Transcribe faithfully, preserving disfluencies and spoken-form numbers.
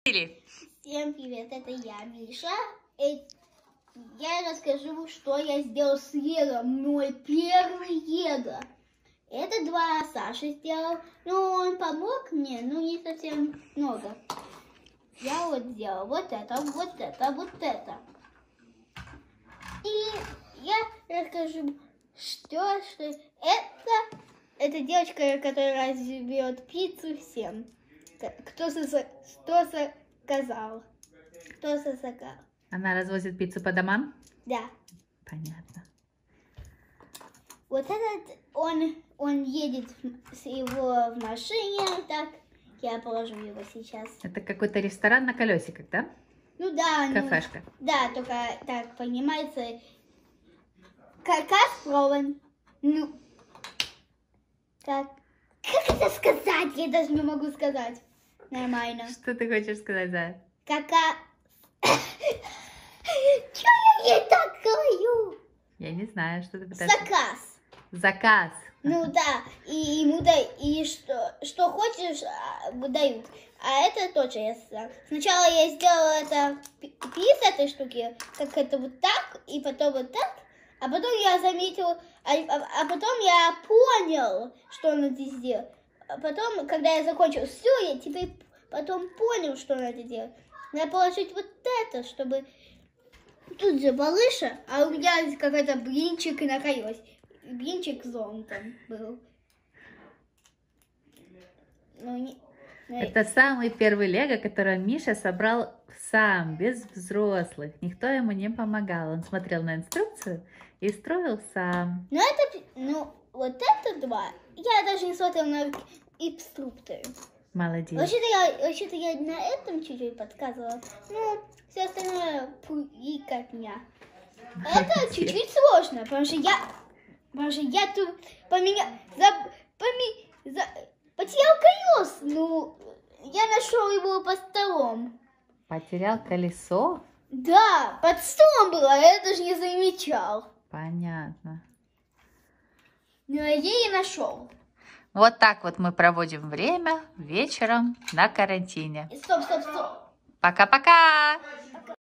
Василий. Всем привет, это я, Миша. И я расскажу, что я сделал с Лего. Мой первый Лего. Это два Саши сделал. Ну, он помог мне, но не совсем много. Я вот сделал вот это, вот это, вот это. И я расскажу, что, что это, это девочка, которая разведет пиццу всем. Кто, со, кто сказал? Кто сказал? Она развозит пиццу по домам? Да. Понятно. Вот этот, он, он едет с его в машине, так, я положу его сейчас. Это какой-то ресторан на колесиках, да? Ну да. Кафешка. Ну, да, только так понимается, каркас прован. Ну, как, как это сказать? Я даже не могу сказать нормально. Что ты хочешь сказать, Зая? Кака... Чё я ей так говорю? Я не знаю, что ты пытаешься... Заказ. Заказ. Ну да, и ему да, и что, что хочешь, дают. А это точно я сказала. Сначала я сделала это пиц этой штуки, как это вот так, и потом вот так. А потом я заметил, а, а, а потом я понял, что надо сделать. А потом, когда я закончил все, я теперь потом понял, что надо делать. Надо положить вот это, чтобы... Тут же балыша, а у меня какой-то блинчик на колесе. Блинчик с зонтом был. Но не... Но... Это самый первый Лего, который Миша собрал сам, без взрослых. Никто ему не помогал. Он смотрел на инструкцию и строил сам. Ну, это... Ну, вот это два. Я даже не смотрел на инструкторы. Молодец. Вообще-то я, вообще-то я на этом чуть-чуть подсказывала. Ну, все остальное и как меня. Это чуть-чуть сложно, потому что я... Потому что я тут поменял... За, поме, за, потерял колес. Ну, я нашел его под столом. Потерял колесо? Да, под столом было, а я даже не замечал. Понятно. Ну, а я и нашел. Вот так вот мы проводим время вечером на карантине. Стоп, стоп, стоп. Пока-пока!